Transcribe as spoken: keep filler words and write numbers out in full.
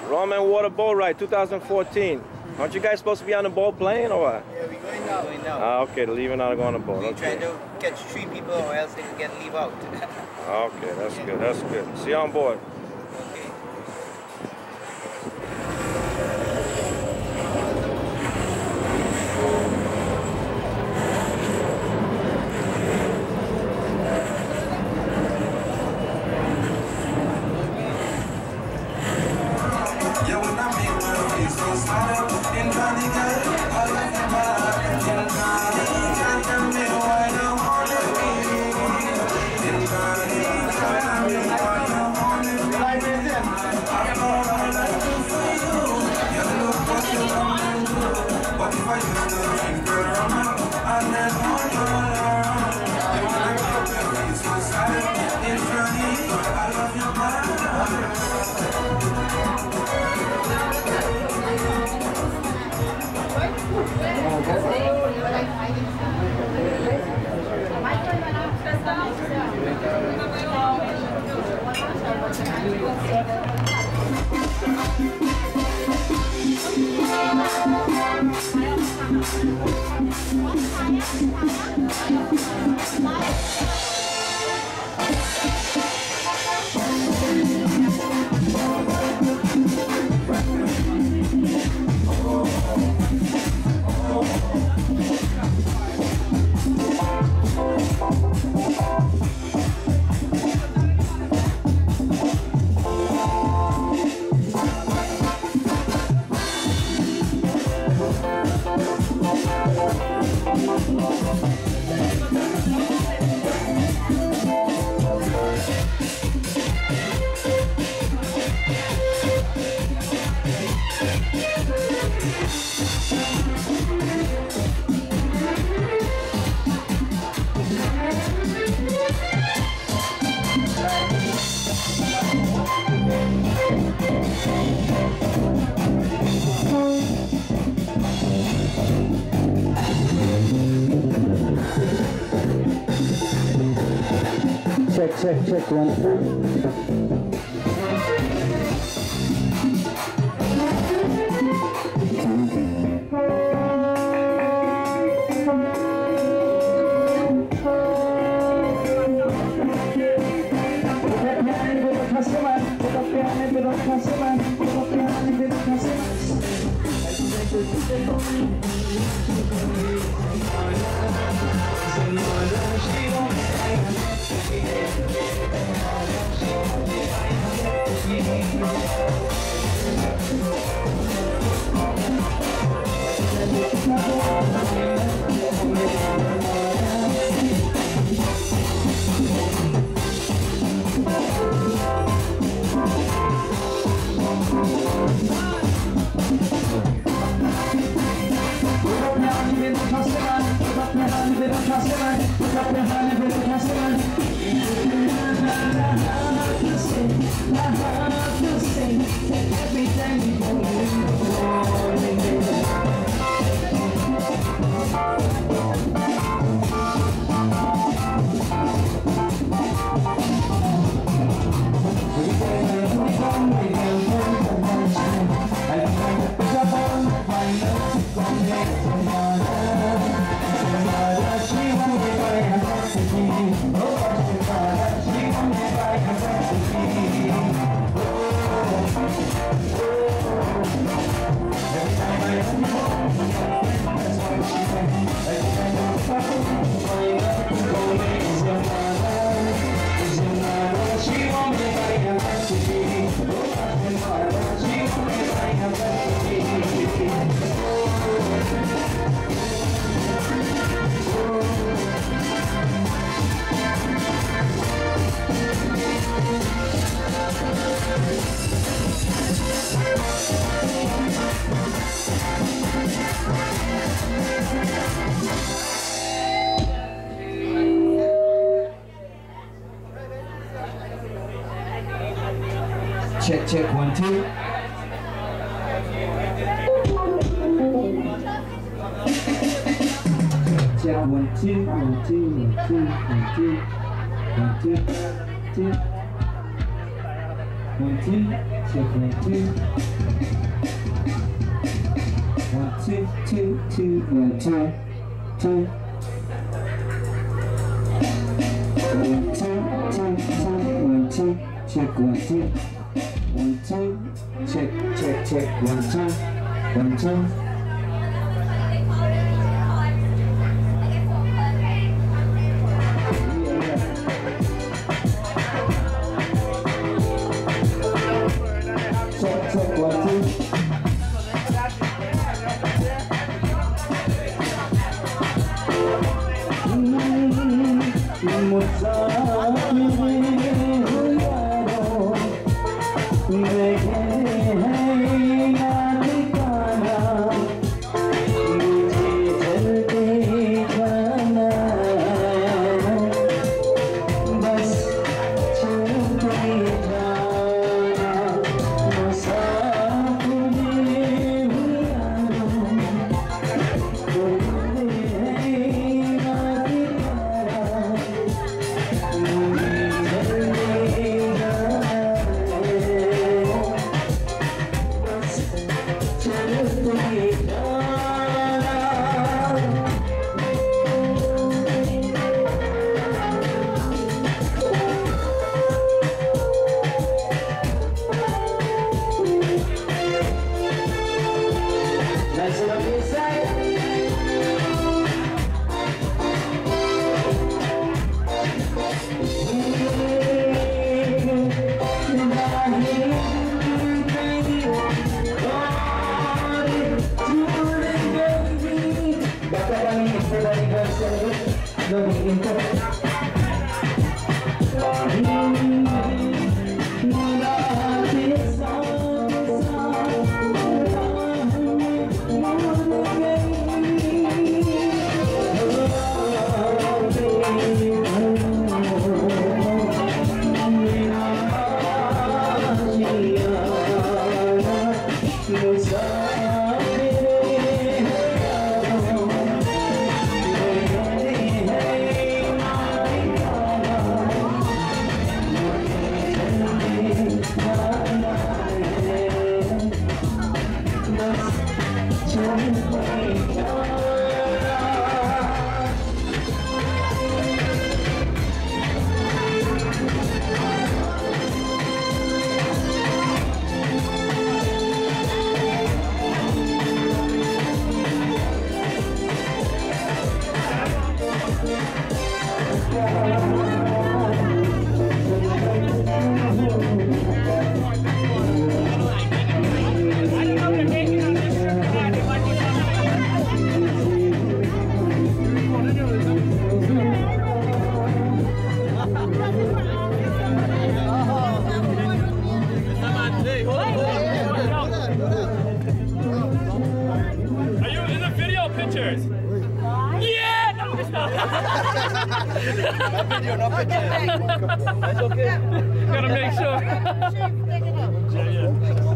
Rum and Water Boat Ride two thousand fourteen. Aren't you guys supposed to be on the boat playing or what? Yeah, we're going now. Going now. Ah, okay, leaving out and going on the boat. We're Okay. trying to catch three people or else they can get leave out. Okay, that's yeah. good. That's good. See you on board. Okay. Check, check, check, one. Check, check, one, two. Check, one, two, one, two, one, two, one, two, one, two, two, one, two. check one, two. One, two, two, two, one, two, two. One, two, two, two, one, two, check one, two. One, two, check, check, check, one, two, one, two. Check, check, one, two. Video, not picture. That's okay. Gotta make sure. Sure, pick it up. Yeah, yeah.